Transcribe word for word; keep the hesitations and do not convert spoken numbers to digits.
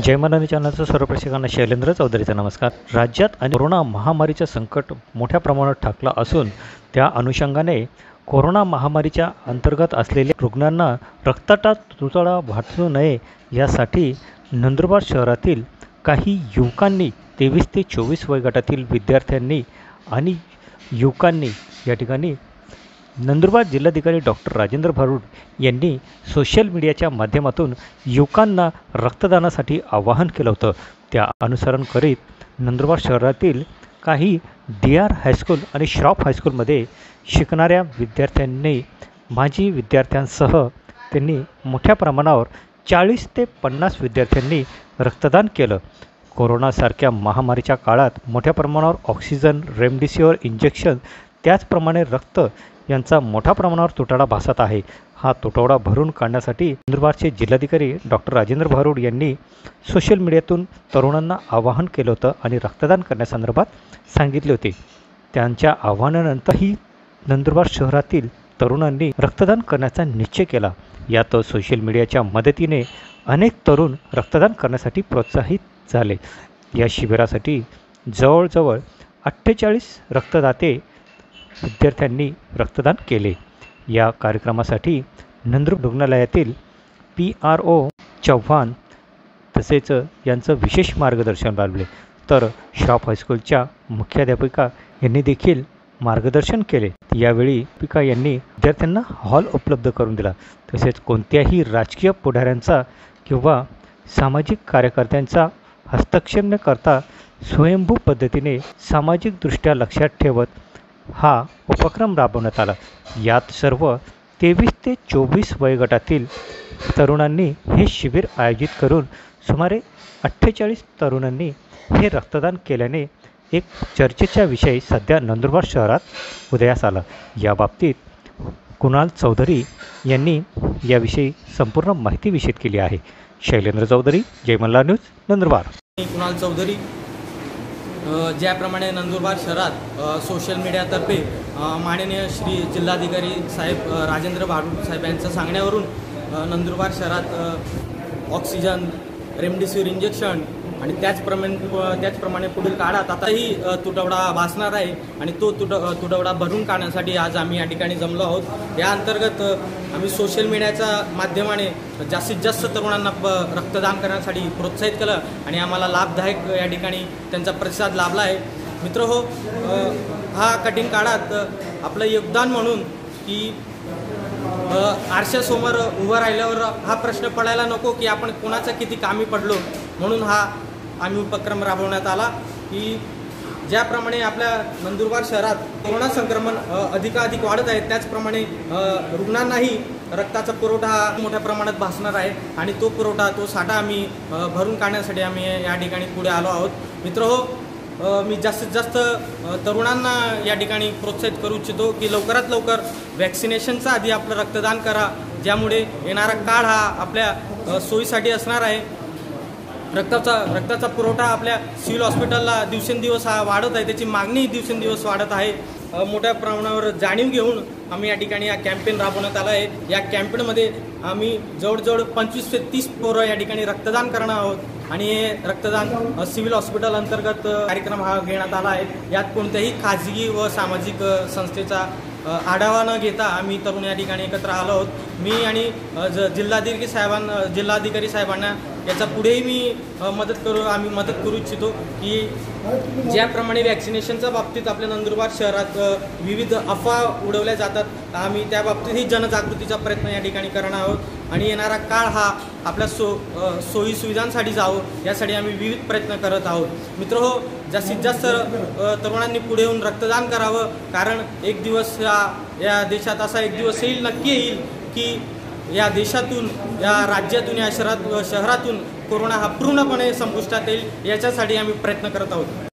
जय मनाली चॅनलचं सर्व प्रेक्षकांना शैलेंद्र चौधरीचा नमस्कार। राज्यात आणि कोरोना महामारीचं संकट मोठ्या प्रमाणात ठाकलं असून त्या अनुषंगाने कोरोना महामारीच्या अंतर्गत असलेल्या रुग्णांना रक्ताचा तुटवडा भासू नये यासाठी नंदुरबार शहरातील काही युवकांनी तेवीस ते चोवीस वयोगटातील विद्यार्थ्यांनी आणि युवकांनी या ठिकाणी नंदुरबार जिल्हाधिकारी डॉक्टर राजेंद्र भारुड यांनी सोशल मीडियाच्या माध्यमातून युवकांना रक्तदानासाठी आवाहन केलं होतं। त्या अनुसरण करीत नंदुरबार शहरातील काही डी आर हायस्कूल आणि श्रॉफ हायस्कूलमध्ये शिकणाऱ्या विद्यार्थ्यांनी माजी विद्यार्थ्यांसह त्यांनी मोठ्या प्रमाणावर चाळीस ते पन्नास विद्यार्थ्यांनी रक्तदान केलं। कोरोनासारख्या महामारीच्या काळात मोठ्या प्रमाणावर ऑक्सिजन, रेमडेसिवीर इंजेक्शन त्याचप्रमाणे रक्त यांचा मोठ्या प्रमाणावर तुटवडा भासत आहे। हा तुटवडा भरून काढण्यासाठी नंदुरबारचे जिल्हाधिकारी डॉक्टर राजेंद्र भारुड यांनी सोशल मीडियातून तरुणांना आवाहन केलं होतं आणि रक्तदान करण्यासंदर्भात सांगितले होते। त्यांच्या आवाहनानंतरही नंदुरबार शहरातील तरुणांनी रक्तदान करण्याचा निश्चय केला। यात सोशल मीडियाच्या मदतीने अनेक तरुण रक्तदान करण्यासाठी प्रोत्साहित झाले। या शिबिरासाठी जवळजवळ अठ्ठेचाळीस रक्तदाते विद्यार्थ्यांनी रक्तदान केले। या कार्यक्रमासाठी नंदुरबार रुग्णालयातील पी आर ओ चव्हाण तसेच यांचं विशेष मार्गदर्शन लाभले, तर श्रॉफ हायस्कूलच्या मुख्याध्यापिका यांनी देखील मार्गदर्शन केले। यावेळी पिका यांनी विद्यार्थ्यांना हॉल उपलब्ध करून दिला, तसेच कोणत्याही राजकीय पुढाऱ्यांचा किंवा सामाजिक कार्यकर्त्यांचा हस्तक्षेप न करता स्वयंभू पद्धतीने सामाजिकदृष्ट्या लक्षात ठेवत हा उपक्रम राबवण्यात आला। यात सर्व तेवीस ते चोवीस वयोगटातील तरुणांनी हे शिबिर आयोजित करून सुमारे अठ्ठेचाळीस तरुणांनी हे रक्तदान केल्याने एक चर्चेचा विषय सध्या नंदुरबार शहरात उदयास आला। याबाबतीत कुणाल चौधरी यांनी याविषयी संपूर्ण माहिती विषद केली आहे। शैलेंद्र चौधरी, जय मल्हार न्यूज, नंदुरबार। कुणाल चौधरी, ज्याप्रमाणे नंदुरबार शहरात सोशल मीडियातर्फे माननीय श्री जिल्हाधिकारी साहेब राजेंद्र भारुड साहेब यांच्या सांगण्यावरून नंदुरबार शहरात ऑक्सिजन, रेमडेसिवीर इंजेक्शन आणि त्याचप्रमाणे त्याचप्रमाणे पुढील काळात आताही तुटवडा भासणार आहे आणि तो तुट तुटवडा भरून काढण्यासाठी आज आम्ही या ठिकाणी जमलो आहोत। या अंतर्गत आम्ही सोशल मीडियाच्या माध्यमाने जास्तीत जास्त तरुणांना रक्तदान करण्यासाठी प्रोत्साहित केलं आणि आम्हाला लाभदायक या ठिकाणी त्यांचा प्रतिसाद लाभला आहे। मित्रहो, हा कठीण काळात आपलं योगदान म्हणून की आरशासमोर उभं राहिल्यावर हा प्रश्न पडायला नको की आपण कोणाचं किती कामी पडलो, म्हणून हा आम्ही उपक्रम राबवण्यात आला की ज्याप्रमाणे आपल्या नंदुरबार शहरात कोरोना संक्रमण अधिकाधिक वाढत आहे, त्याचप्रमाणे रुग्णांनाही रक्ताचा पुरवठा मोठ्या प्रमाणात भासणार आहे आणि तो पुरवठा तो साठा आम्ही भरून काढण्यासाठी आम्ही या ठिकाणी पुढे आलो आहोत। मित्रहो, मी जास्तीत जास्त तरुणांना या ठिकाणी प्रोत्साहित करू इच्छितो की लवकरात लवकर वॅक्सिनेशनचा आधी आपलं रक्तदान करा, ज्यामुळे येणारा काळ हा आपल्या सोयीसाठी असणार आहे। रक्ताचा रक्ताचा पुरवठा आपल्या सिव्हिल हॉस्पिटलला दिवसेंदिवस हा वाढत आहे, त्याची मागणी दिवसेंदिवस वाढत आहे। मोठ्या प्रमाणावर जाणीव घेऊन आम्ही या ठिकाणी हा कॅम्पेन राबवण्यात आला आहे। या कॅम्पेनमध्ये आम्ही जवळजवळ पंचवीस ते तीस पोरं या ठिकाणी रक्तदान करणार आहोत आणि हे रक्तदान सिव्हिल हॉस्पिटल अंतर्गत कार्यक्रम हा घेण्यात आला आहे। यात कोणत्याही खाजगी व सामाजिक संस्थेचा आढावा न घेता आम्ही तरुण या ठिकाणी एकत्र आलो आहोत। मी आणि जिल्हाधिकारी साहेबांना जिल्हाधिकारी साहेबांना याचा पुढेही मी मदत करू आम्ही मदत करू इच्छितो की ज्याप्रमाणे वॅक्सिनेशनच्या बाबतीत आपल्या नंदुरबार शहरात विविध अफवा उडवल्या जातात, आम्ही त्या बाबतीतही जनजागृतीचा प्रयत्न या ठिकाणी करणार आहोत आणि येणारा काळ हा आपल्या सो सोयी सुविधांसाठी जावं यासाठी आम्ही विविध प्रयत्न करत आहोत। मित्रहो, जास्तीत जास्त तरुणांनी पुढे येऊन रक्तदान करावं, कारण एक दिवस या या देशात असा एक दिवस येईल, नक्की येईल की या देशातून, या राज्यातून, या शहरात शहरातून कोरोना हा पूर्णपणे संपुष्टात येईल, याच्यासाठी आम्ही प्रयत्न करत आहोत।